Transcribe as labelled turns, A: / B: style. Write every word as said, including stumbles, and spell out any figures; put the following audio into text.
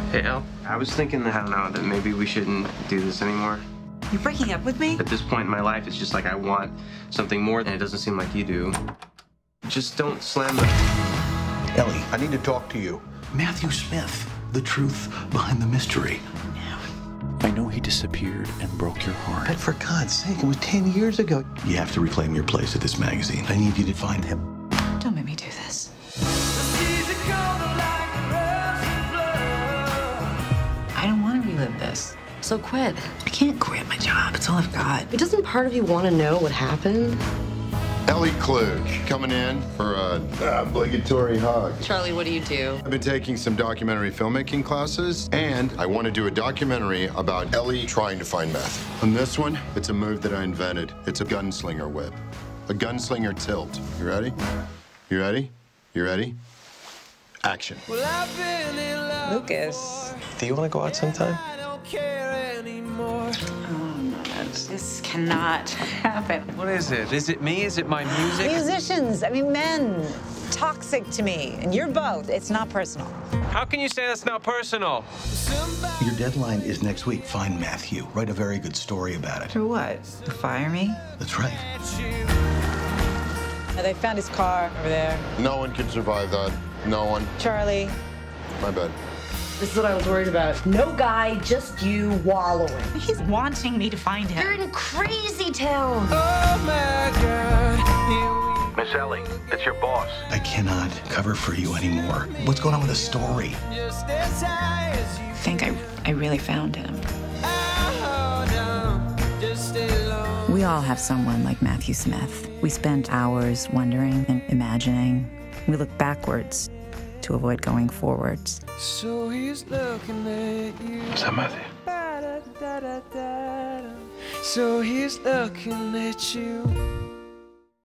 A: Hey, El. I was thinking that, I don't know, that maybe we shouldn't do this anymore.
B: You're breaking up with me?
A: At this point in my life, it's just like I want something more, and it doesn't seem like you do. Just don't slam the...
C: Ellie, I need to talk to you. Matthew Smith, the truth behind the mystery.
D: I know he disappeared and broke your heart.
C: But for God's sake, it was ten years ago. You have to reclaim your place at this magazine. I need you to find him.
B: Don't make me do this. I don't want to relive this. So quit. I can't quit my job. It's all I've got.
E: But doesn't part of you want to know what happened?
F: Ellie Klug coming in for a obligatory hug.
E: Charlie, what do you do?
F: I've been taking some documentary filmmaking classes, and I want to do a documentary about Ellie trying to find meth. On this one, it's a move that I invented. It's a gunslinger whip. A gunslinger tilt. You ready? You ready? You ready? Action.
B: Lucas.
A: Do you want to go out sometime?
B: This cannot happen.
G: What is it? Is it me? Is it my music?
H: Musicians, I mean, men, toxic to me. And you're both. It's not personal.
G: How can you say that's not personal?
C: Your deadline is next week. Find Matthew. Write a very good story about it.
B: For what? To fire me?
C: That's right.
H: They found his car over there.
F: No one can survive that. No one.
H: Charlie.
F: My bad.
E: This is what I was worried about. No guy, just you wallowing.
B: He's wanting me to find him.
E: You're in crazy town.
G: Oh my God.
I: Miss Ellie, it's your boss.
C: I cannot cover for you anymore. What's going on with the story?
B: I think I, I really found him. We all have someone like Matthew Smith. We spend hours wondering and imagining. We look backwards to avoid going forwards.
G: So he's looking at you.
A: Is that Matthew?
G: So he's looking at you.